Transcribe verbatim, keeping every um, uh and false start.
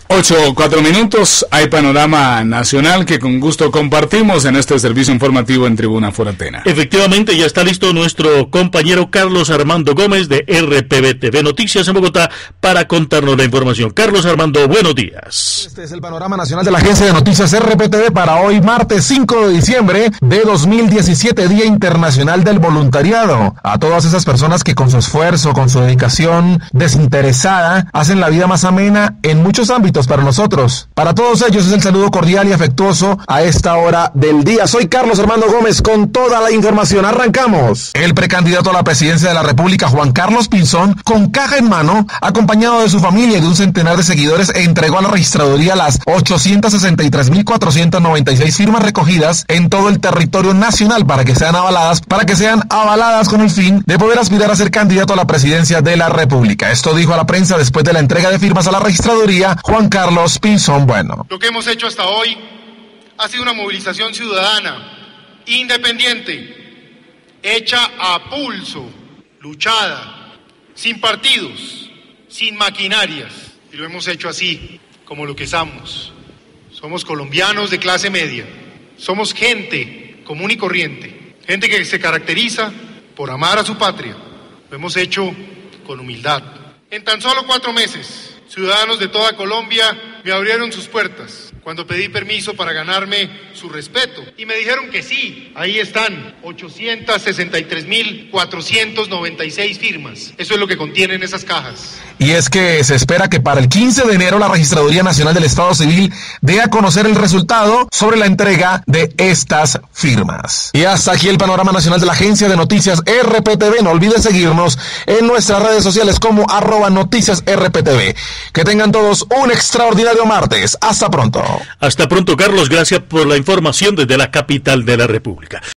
Ocho, cuatro minutos, hay panorama nacional que con gusto compartimos en este servicio informativo en Tribuna Foratena. Efectivamente, ya está listo nuestro compañero Carlos Armando Gómez de R P B T V Noticias en Bogotá para contarnos la información. Carlos Armando, buenos días. Este es el panorama nacional de la Agencia de Noticias R P T V para hoy, martes cinco de diciembre de dos mil diecisiete, Día Internacional del Voluntariado. A todas esas personas que con su esfuerzo, con su dedicación desinteresada, hacen la vida más amena en muchos ámbitos para nosotros. Para todos ellos es el saludo cordial y afectuoso a esta hora del día. Soy Carlos Armando Gómez con toda la información. Arrancamos. El precandidato a la presidencia de la República, Juan Carlos Pinzón, con caja en mano, acompañado de su familia y de un centenar de seguidores, entregó a la registraduría las ochocientas sesenta y tres mil cuatrocientas noventa y seis firmas recogidas en todo el territorio nacional para que sean avaladas, para que sean avaladas con el fin de poder aspirar a ser candidato a la presidencia de la República. Esto dijo a la prensa después de la entrega de firmas a la registraduría Juan Carlos Pinzón Bueno. Lo que hemos hecho hasta hoy ha sido una movilización ciudadana, independiente, hecha a pulso, luchada, sin partidos, sin maquinarias. Y lo hemos hecho así, como lo que somos. Somos colombianos de clase media. Somos gente común y corriente. Gente que se caracteriza por amar a su patria. Lo hemos hecho con humildad. En tan solo cuatro meses, ciudadanos de toda Colombia me abrieron sus puertas cuando pedí permiso para ganarme su respeto. Y me dijeron que sí. Ahí están, ochocientas sesenta y tres mil cuatrocientas noventa y seis firmas. Eso es lo que contienen esas cajas. Y es que se espera que para el quince de enero la Registraduría Nacional del Estado Civil dé a conocer el resultado sobre la entrega de estas firmas. Y hasta aquí el panorama nacional de la Agencia de Noticias R P T V. No olviden seguirnos en nuestras redes sociales como arroba noticias R P T V. Que tengan todos un extraordinario martes. Hasta pronto. Hasta pronto, Carlos. Gracias por la información desde la capital de la República.